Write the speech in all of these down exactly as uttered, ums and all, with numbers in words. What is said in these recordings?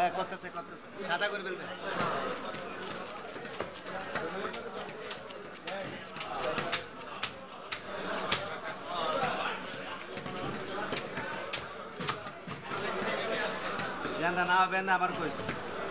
হ্যাঁ করতেছে করতেছে সাদা করে ফেলবে জানা না হবে না আমার কইস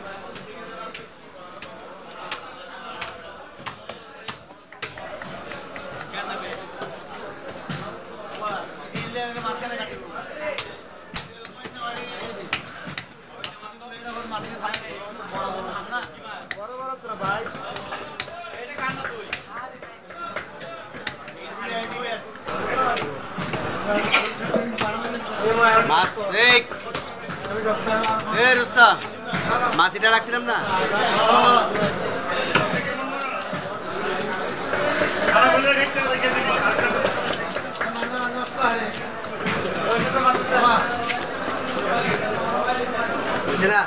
মাছ এই এ রুস্তাম মাছিটা রাখছিলাম না বুঝছি না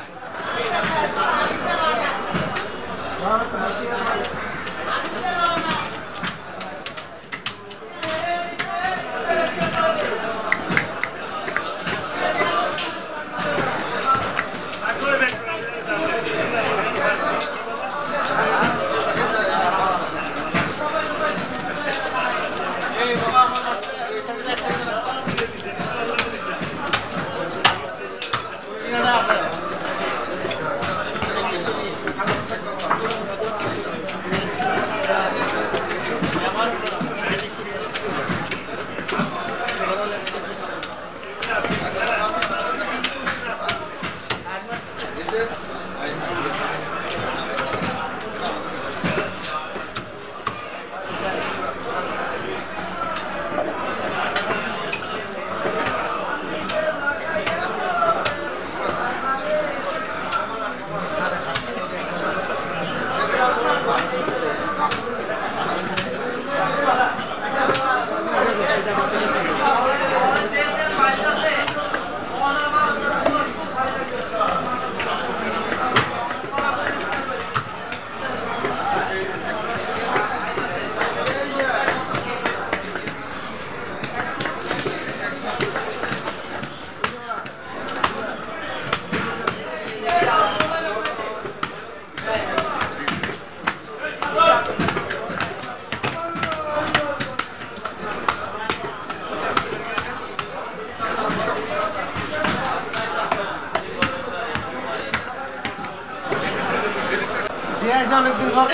অনেকদিন পর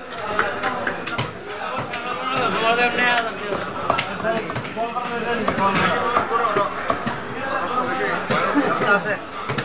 আছে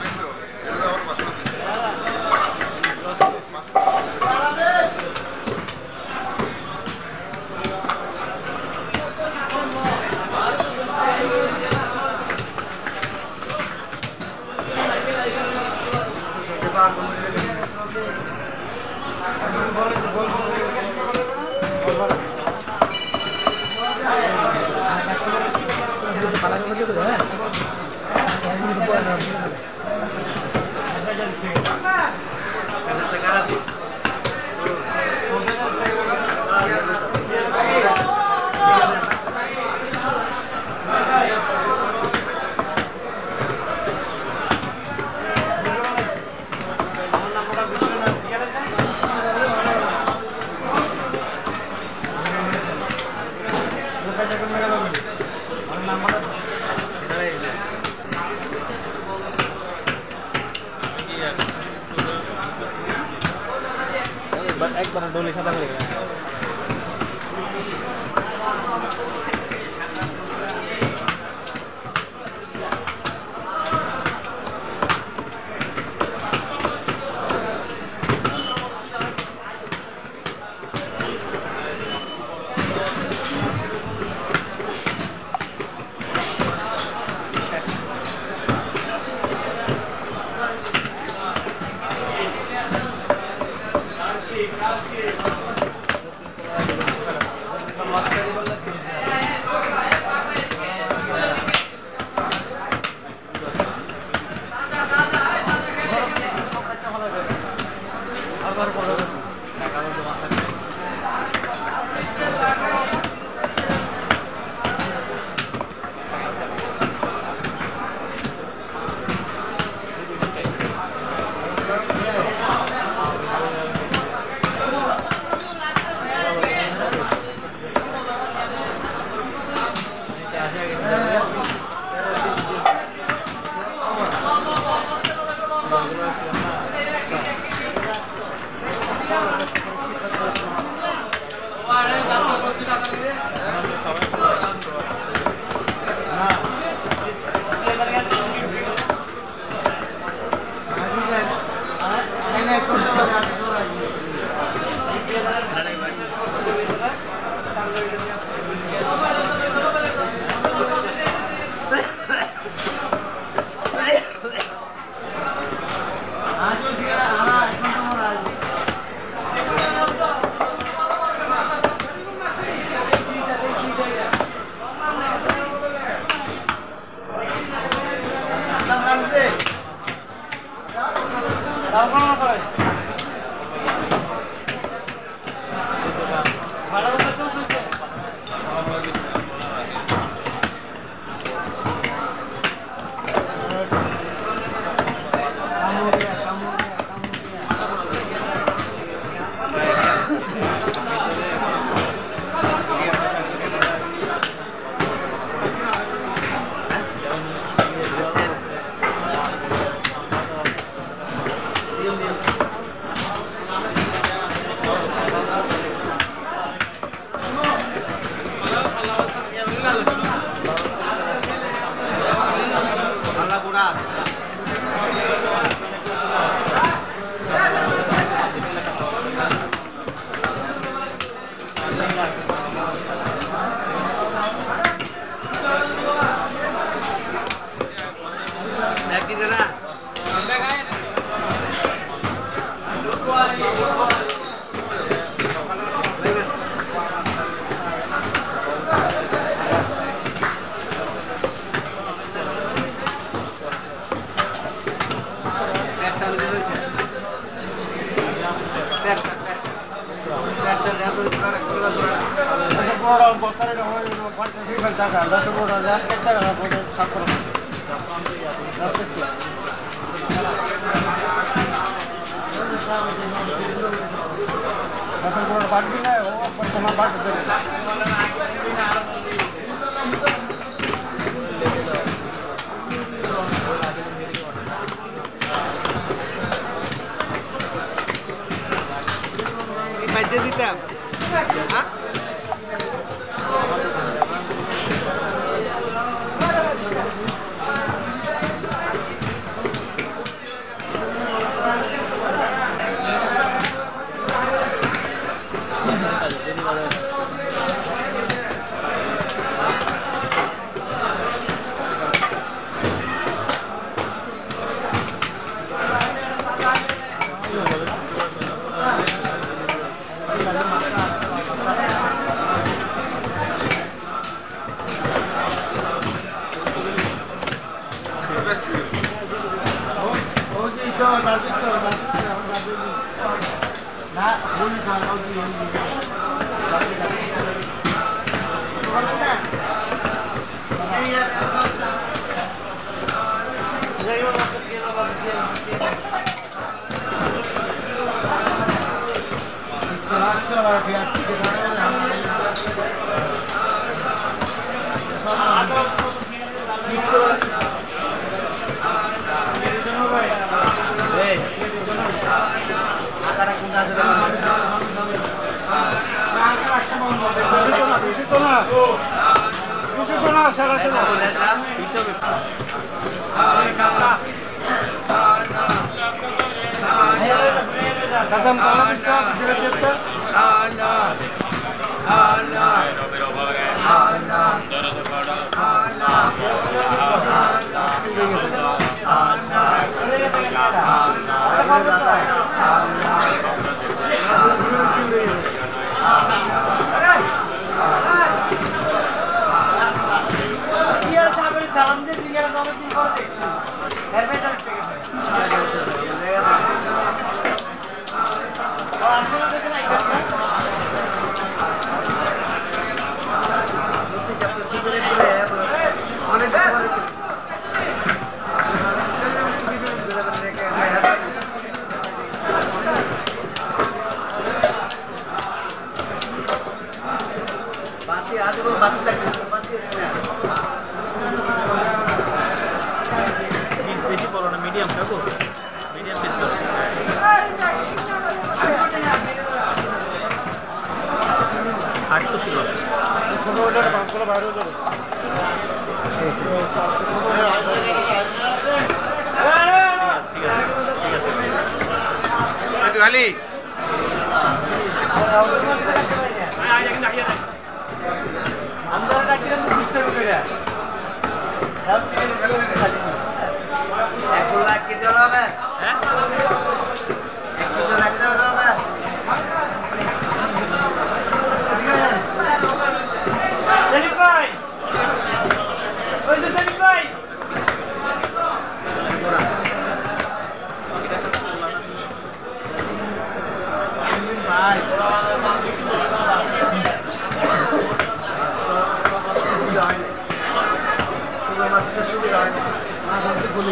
একবার ডোলে সাদা করে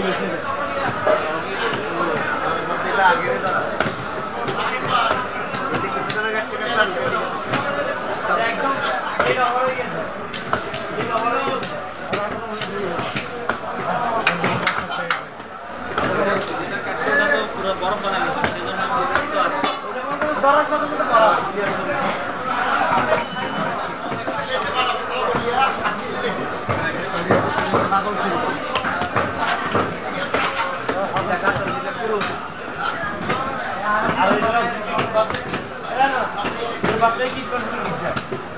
আগে দাঁড়া পুরো বরফ বানাই দরার সাথে সাথে করা পাগল ছিল এটা কাছে দিলে পুরো আর এটা এরা না এর বাপরে কি করতে দিছে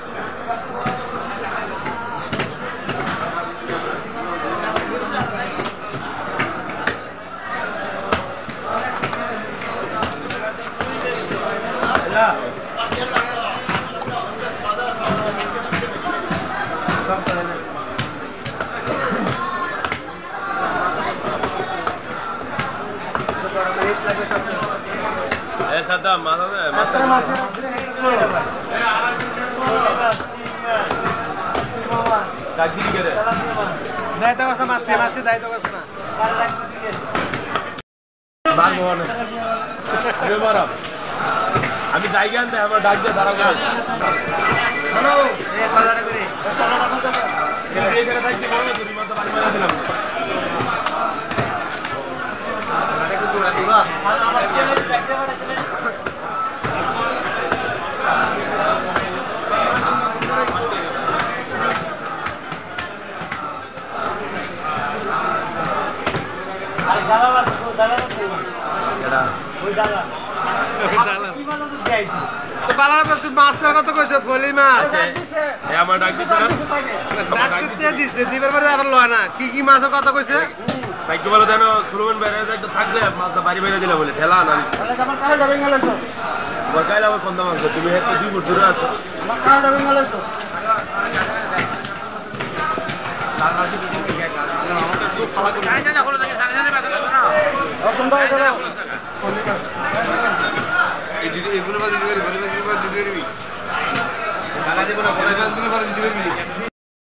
Essa massa é massa. Kaji ni kere. Dai to kasa master master dai to kasa na. Bar mohon. Ayo baram. আমি যাই গান দে আমার ডাক দে দাঁড়া করে হ্যালো এ পালাটা করে এই করে থাকি বড় তুই মাথা পানি মারা দিলাম আরে কত দূর দিবা আর দাদা দাদা এডা ওই দাদা তুই মাছ কত কইছ গলি মাছ এ আমার ডাক দিছে না ডাকতে দিছে দিবার পরে আবার লয় না কি কি মাছ কত কইছে ভাই কি বলো দেন সুলমান বাইরে একটা থাকবে মাছটা বাড়ি বাইরে দিলা বলে ঠেলা না আমার কাছে যাবে গেলেছো বকাইলা আমার কোন দাম আছে তুমি একটা দুই ফুট দূরে আছো আমার কাছে যাবে গেলেছো আমার কাছে খালা করে